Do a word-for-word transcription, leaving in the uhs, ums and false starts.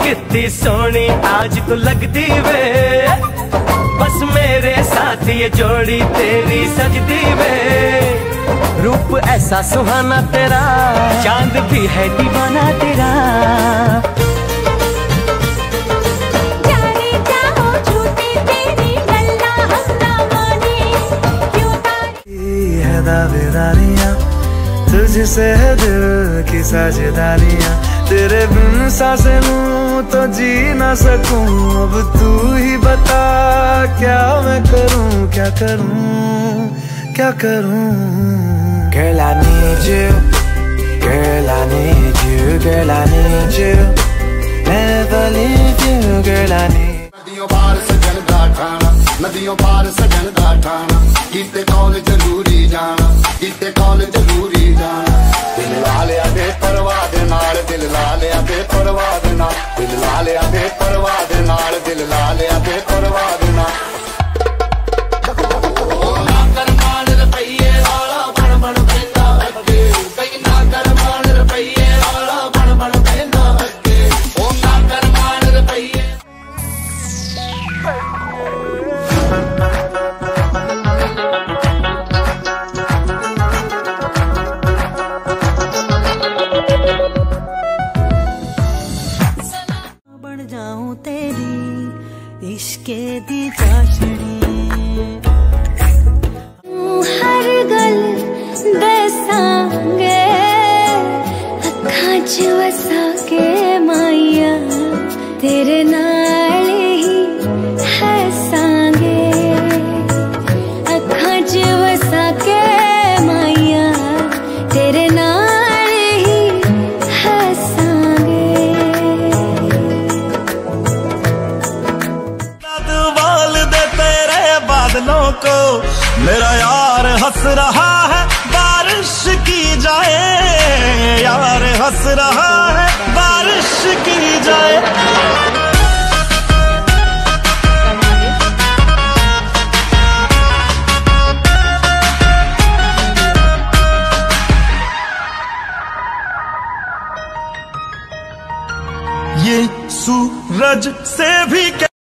कितनी सोनी आज तू लगती वे, बस मेरे साथ ये जोड़ी तेरी सजदी वे। रूप ऐसा सुहाना तेरा, चांद भी है दीवाना तेरा। दावेदारियां तुझसे है दिल की साझेदारियां, तेरे बिन सांसें लूं तो जी ना सकूं। अब तू ही बता क्या मैं करूं, क्या करूं, क्या करूं। Girl I need you, girl I need you, girl I need you, never leave you, girl I need। नदियों पार सजन दा ठाना, नदियों पार सजन दा ठाना, किते कॉल जरूरी जाना, किते कॉल जरूरी जाना। दिल ला लिया बेपरवाह दे नाल, दिल ला लिया बेपरवाह दे नाल, दिल ला लिया बेपरवाह दे नाल, दिल ला लिया बेपरवाह दे नाल। बन जाऊं तेरी इश्के दी चाशनी, हर गल दसांगे अखां च वसा के माइया, तेरे नाल ही हसांगे अखां च वसा के माइया, तेरे नाल ही हसांगे। बादलों को मेरा यार हंस रहा है, बारिश की जाए, यार हंस रहा है, बारिश की जाए। ये सूरज से भी